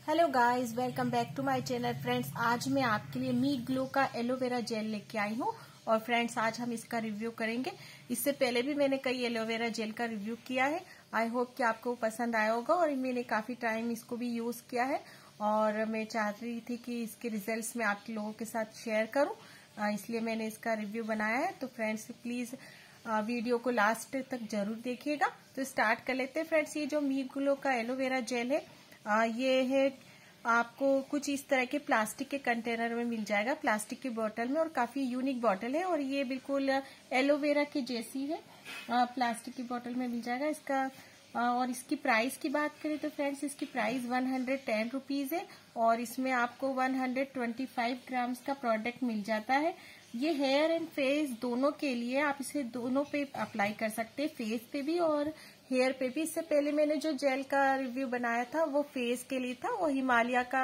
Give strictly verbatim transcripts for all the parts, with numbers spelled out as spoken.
Hello guys, welcome back to my channel. Friends, आज मैं आपके लिए मी ग्लो का एलोवेरा जेल लेके आई हूँ और फ्रेंड्स आज हम इसका रिव्यू करेंगे। इससे पहले भी मैंने कई एलोवेरा जेल का रिव्यू किया है। आई होप कि आपको पसंद आया होगा और मैंने काफी टाइम इसको भी यूज किया है और मैं चाह रही थी कि इसके रिजल्ट्स मैं आप लोगों के साथ शेयर करूँ, इसलिए मैंने इसका रिव्यू बनाया है। तो फ्रेंड्स प्लीज वीडियो को लास्ट तक जरूर देखिएगा। तो स्टार्ट कर लेते हैं। फ्रेंड्स, ये जो मी ग्लो का एलोवेरा जेल है आ, ये है आपको कुछ इस तरह के प्लास्टिक के कंटेनर में मिल जाएगा, प्लास्टिक की बोतल में, और काफी यूनिक बोतल है और ये बिल्कुल एलोवेरा की जैसी है। आ, प्लास्टिक की बोतल में मिल जाएगा इसका। आ, और इसकी प्राइस की बात करें तो फ्रेंड्स इसकी price one hundred ten rupees है और इसमें आपको one hundred twenty five grams का प्रोडक्ट मिल जाता है। ये हेयर एंड फेस दोनों के लिए, आप इसे दोनों पे अप्लाई कर सकते हैं, फेस पे भी और हेयर पे भी। इससे पहले मैंने जो जेल का रिव्यू बनाया था वो फेस के लिए था, वो हिमालय का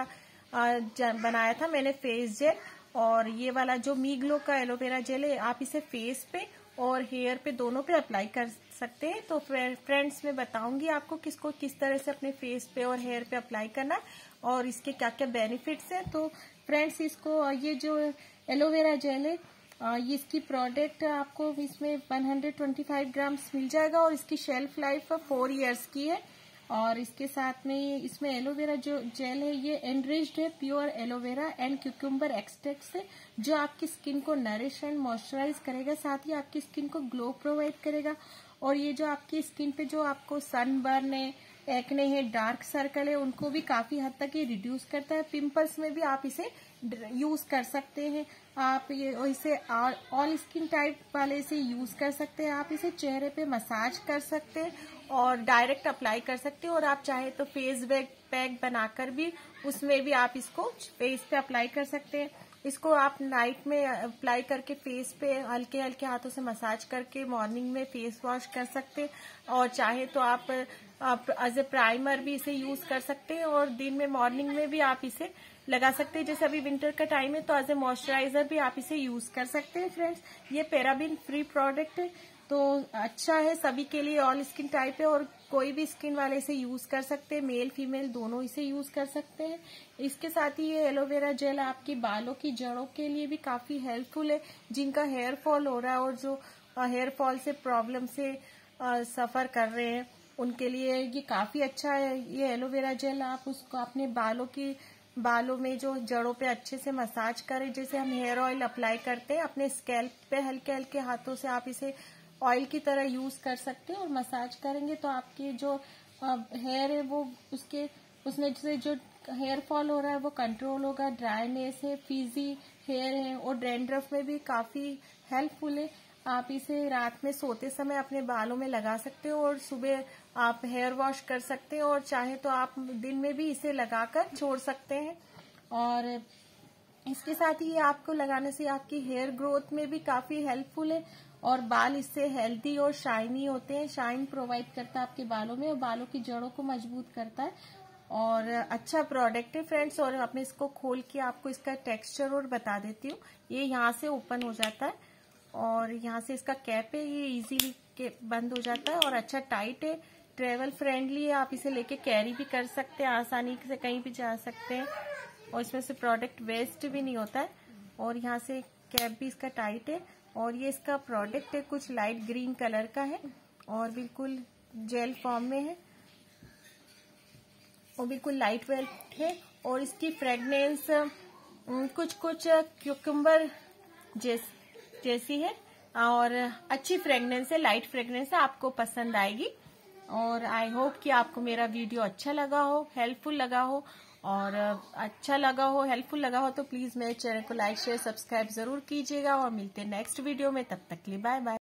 बनाया था मैंने फेस जेल। और ये वाला जो मी ग्लो का एलोवेरा जेल है, आप इसे फेस पे और हेयर पे दोनों पे अप्लाई कर सकते हैं। तो फ्रेंड्स मैं बताऊंगी आपको किसको किस तरह से अपने फेस पे और हेयर पे अप्लाई करना और इसके क्या क्या बेनिफिट्स हैं। तो फ्रेंड्स इसको, ये जो एलोवेरा जेल है, ये इसकी प्रोडक्ट आपको इसमें one hundred twenty five grams मिल जाएगा और इसकी शेल्फ लाइफ फोर इयर्स की है। और इसके साथ में इसमें एलोवेरा जो जेल है ये एनरिच्ड है pure aloe vera and cucumber extract से, जो आपकी स्किन को नरिश एंड मॉइस्चराइज करेगा, साथ ही आपकी स्किन को ग्लो प्रोवाइड करेगा। और ये जो आपकी स्किन पे जो आपको सनबर्न है, एक्ने है, डार्क सर्कल है, उनको भी काफी हद तक ये रिड्यूस करता है। पिंपल्स में भी आप इसे यूज कर सकते हैं। आप ये इसे ऑल स्किन टाइप वाले से यूज कर सकते हैं। आप इसे चेहरे पे मसाज कर सकते हैं और डायरेक्ट अप्लाई कर सकते हैं। और आप चाहे तो फेस पैक बनाकर भी उसमें भी आप इसको फेस पे अप्लाई कर सकते हैं। इसको आप नाइट में अप्लाई करके फेस पे हल्के हल्के हाथों से मसाज करके मॉर्निंग में फेस वॉश कर सकते हैं। और चाहे तो आप एज ए प्राइमर भी इसे यूज कर सकते हैं और दिन में मॉर्निंग में भी आप इसे लगा सकते हैं। जैसे अभी विंटर का टाइम है तो एज ए मॉइस्चराइजर भी आप इसे यूज कर सकते हैं। फ्रेंड्स, ये पैराबिन फ्री प्रोडक्ट है तो अच्छा है, सभी के लिए ऑल स्किन टाइप है और कोई भी स्किन वाले इसे यूज कर सकते हैं, मेल फीमेल दोनों इसे यूज कर सकते हैं। इसके साथ ही ये एलोवेरा जेल आपके बालों की जड़ों के लिए भी काफी हेल्पफुल है, जिनका हेयर फॉल हो रहा है और जो हेयर फॉल से प्रॉब्लम से सफर कर रहे हैं उनके लिए ये काफी अच्छा है। ये एलोवेरा जेल आप उसको अपने बालों की बालों में जो जड़ों पे अच्छे से मसाज करें, जैसे हम हेयर ऑयल अप्लाई करते हैं अपने स्कैल्प पे, हल्के हल्के हाथों से आप इसे ऑयल की तरह यूज कर सकते हैं और मसाज करेंगे तो आपके जो हेयर है वो उसके उसमें से जो हेयर फॉल हो रहा है वो कंट्रोल होगा। ड्राईनेस है, फीजी हेयर है और डैंड्रफ में भी काफी हेल्पफुल है। आप इसे रात में सोते समय अपने बालों में लगा सकते हो और सुबह आप हेयर वॉश कर सकते हैं और चाहे तो आप दिन में भी इसे लगाकर छोड़ सकते हैं। और इसके साथ ही ये आपको लगाने से आपकी हेयर ग्रोथ में भी काफी हेल्पफुल है और बाल इससे हेल्दी और शाइनी होते हैं। शाइन प्रोवाइड करता है आपके बालों में और बालों की जड़ों को मजबूत करता है और अच्छा प्रोडक्ट है फ्रेंड्स। और मैं इसको खोल के आपको इसका टेक्सचर और बता देती हूँ। ये यहाँ से ओपन हो जाता है और यहाँ से इसका कैप है, ये इजीली के बंद हो जाता है और अच्छा टाइट है, ट्रेवल फ्रेंडली है। आप इसे लेके कैरी भी कर सकते हैं, आसानी से कहीं भी जा सकते हैं और इसमें से प्रोडक्ट वेस्ट भी नहीं होता है। और यहाँ से कैप भी इसका टाइट है और ये इसका प्रोडक्ट है कुछ लाइट ग्रीन कलर का है और बिल्कुल जेल फॉर्म में है और बिल्कुल लाइट वेट है। और इसकी फ्रेगनेंस कुछ कुछ क्यूकम्बर जैस, जैसी है और अच्छी फ्रेगनेंस है, लाइट फ्रेगनेंस है, आपको पसंद आएगी। और आई होप कि आपको मेरा वीडियो अच्छा लगा हो, हेल्पफुल लगा हो। और अच्छा लगा हो, हेल्पफुल लगा हो तो प्लीज मेरे चैनल को लाइक शेयर सब्सक्राइब जरूर कीजिएगा और मिलते हैं नेक्स्ट वीडियो में। तब तक के लिए बाय बाय।